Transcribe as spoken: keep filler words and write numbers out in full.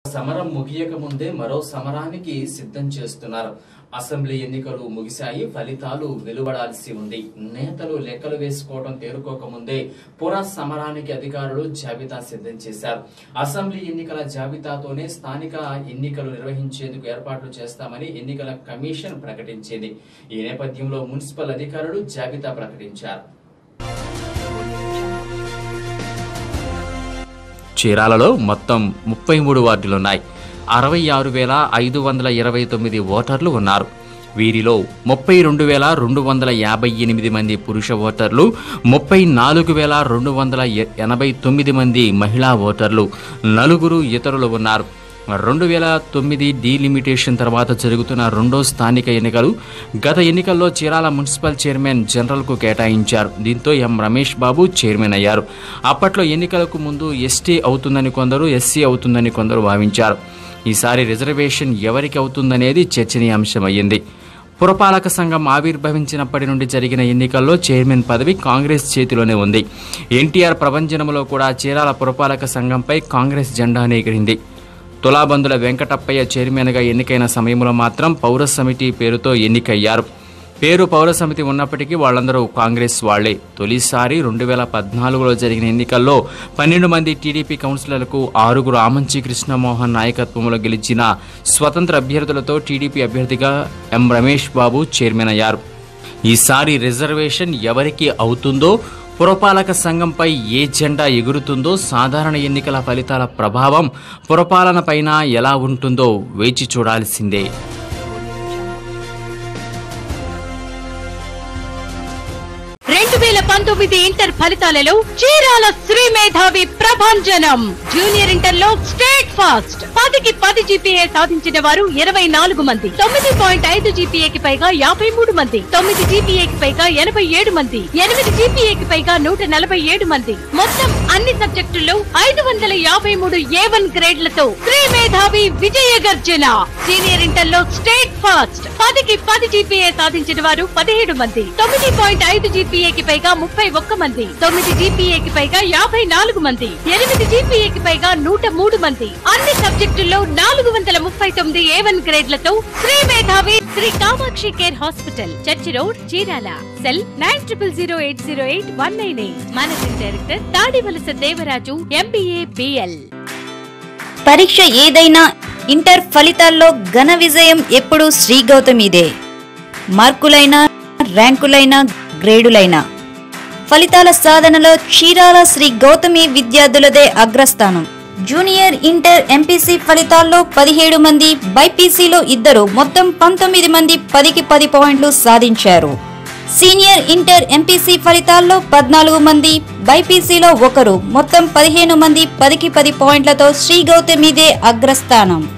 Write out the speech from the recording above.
సమరం ముగియక ముందే మరో సమరానికి సిద్ధం చేస్తున్నారు. అసెంబ్లీ ఎన్నికలు ముగిశాయి, ఫలితాలు వెలువడాల్సి ఉంది. నేతలు లెక్కలు వేసుకోవడం తేరుకోక ముందే పురా సమరానికి అధికారులు జాబితా సిద్ధం చేశారు. అసెంబ్లీ ఎన్నికల జాబితాతోనే స్థానిక ఎన్నికలు నిర్వహించేందుకు ఏర్పాట్లు చేస్తామని ఎన్నికల కమిషన్ ప్రకటించింది. ఈ నేపథ్యంలో మున్సిపల్ అధికారులు జాబితా ప్రకటించారు. చీరాలలో మొత్తం ముప్పై మూడు వార్డులున్నాయి. అరవై ఆరు వేల ఐదు వందల ఇరవై తొమ్మిది ఓటర్లు ఉన్నారు. వీరిలో ముప్పై రెండు వేల రెండు వందల యాభై ఎనిమిది మంది పురుష ఓటర్లు, ముప్పై నాలుగు వేల రెండు వందల ఎనభై తొమ్మిది మంది మహిళా ఓటర్లు, నలుగురు ఇతరులు ఉన్నారు. రెండు వేల తొమ్మిది డీలిమిటేషన్ తర్వాత జరుగుతున్న రెండో స్థానిక ఎన్నికలు. గత ఎన్నికల్లో చీరాల మున్సిపల్ చైర్మన్ జనరల్కు కేటాయించారు. దీంతో ఎం రమేష్ బాబు చైర్మన్ అయ్యారు. అప్పట్లో ఎన్నికలకు ముందు ఎస్టీ అవుతుందని కొందరు, ఎస్సీ అవుతుందని కొందరు భావించారు. ఈసారి రిజర్వేషన్ ఎవరికి అవుతుందనేది చర్చనీయాంశమయ్యింది. పురపాలక సంఘం ఆవిర్భవించినప్పటి నుండి జరిగిన ఎన్నికల్లో చైర్మన్ పదవి కాంగ్రెస్ చేతిలోనే ఉంది. ఎన్టీఆర్ ప్రభంజనంలో కూడా చీరాల పురపాలక సంఘంపై కాంగ్రెస్ జెండానే ఎగిరింది. తులాబందుల వెంకటప్పయ్య చైర్మన్గా ఎన్నికైన సమయంలో మాత్రం పౌర సమితి పేరుతో ఎన్నికయ్యారు. పేరు పౌర సమితి ఉన్నప్పటికీ వాళ్ళందరూ కాంగ్రెస్ వాళ్లే. తొలిసారి రెండు వేల పద్నాలుగులో జరిగిన ఎన్నికల్లో పన్నెండు మంది టీడీపీ కౌన్సిలర్లకు ఆరుగురు ఆమంచి కృష్ణమోహన్ నాయకత్వంలో గెలిచిన స్వతంత్ర అభ్యర్థులతో టీడీపీ అభ్యర్థిగా ఎం రమేష్ బాబు చైర్మన్ అయ్యారు. ఈసారి రిజర్వేషన్ ఎవరికి అవుతుందో, పురపాలక సంఘంపై ఏ జెండా ఎగురుతుందో, సాధారణ ఎన్నికల ఫలితాల ప్రభావం పురపాలన పైన ఎలా ఉంటుందో వేచి చూడాల్సిందే. రెండు వేల పంతొమ్మిది ఇంటర్ ఫలితాలలో చీరాల శ్రీ మేధావి ప్రభంజనం. జూనియర్ ఇంటర్ లో స్టేట్ ఫాస్ట్ పదికి పది జీపీఏ సాధించిన వారు ఇరవై నాలుగు మంది, తొమ్మిది పాయింట్ ఐదు జీపీఏకి పైగా యాభై మూడు మంది, తొమ్మిది జీపీఏకి పైగా ఎనభై ఏడు మంది, ఎనిమిది జీపీఏకి పైగా నూట నలభై ఏడు మంది. మొత్తం అన్ని సబ్జెక్టుల్లో ఐదు వందల యాభై మూడు ఏ వన్ గ్రేడ్లతో శ్రీ మేధావి విజయ గర్జన. సీనియర్ ఇంటర్ లో స్టేట్ ఫాస్ట్ పదికి పది జీపీఏ సాధించిన వారు పదిహేడు మంది, తొమ్మిది పాయింట్ ఐదు జీపీఏకి పైగా ముప్పై ఒక్క మంది, తొమ్మిది జీపీఏకి పైగా యాభై నాలుగు మంది, ఎనిమిది జీపీఏకి పైగా నూట మూడు మంది. అన్ని సబ్జెక్టుల్లో నాలుగు వందల ముప్పై తొమ్మిది ఏ వన్ గ్రేడ్లతో Sri Medhavi Sri Kamakshi care hospital, church road, Chirala. Cell nine triple zero eight zero eight one nine eight. Managing director Tadivalasa Devaraju, MBA BL. పరీక్ష ఏదైనా ఇంటర్ ఫలితాల్లో ఘన విజయం ఎప్పుడు శ్రీ గౌతమిదే. మార్కులైనా, ర్యాంకులైనా, గ్రేడులైనా ఫలితాల సాధనలో చీరాల శ్రీ గౌతమి విద్యార్థులదే అగ్రస్థానం. జూనియర్ ఇంటర్ ఎంపీసీ ఫలితాల్లో పదిహేడు మంది, బైపీసీలో ఇద్దరు, మొత్తం పంతొమ్మిది మంది పదికి పది పాయింట్లు సాధించారు. సీనియర్ ఇంటర్ ఎంపీసీ ఫలితాల్లో పద్నాలుగు మంది, బైపీసీలో ఒకరు, మొత్తం పదిహేను మంది పదికి పది పాయింట్లతో శ్రీ గౌతమిదే అగ్రస్థానం.